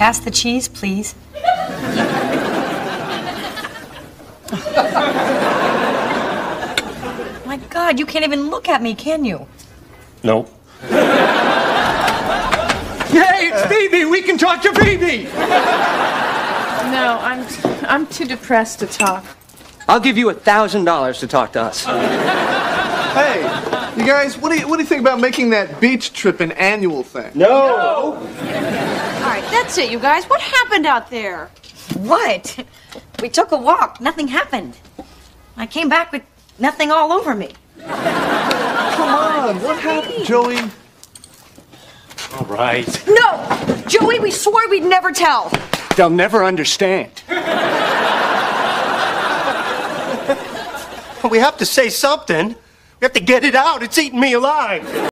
Pass the cheese, please. My God, you can't even look at me, can you? No. Hey, it's Phoebe. We can talk to Phoebe. No, I'm too depressed to talk. I'll give you $1,000 to talk to us. Hey, you guys, what do you think about making that beach trip an annual thing? No. All right, that's it, you guys. What happened out there? What? We took a walk. Nothing happened. I came back with nothing all over me. Come on, what happened, Joey? All right. No! Joey, we swore we'd never tell. They'll never understand. We have to say something. We have to get it out. It's eating me alive.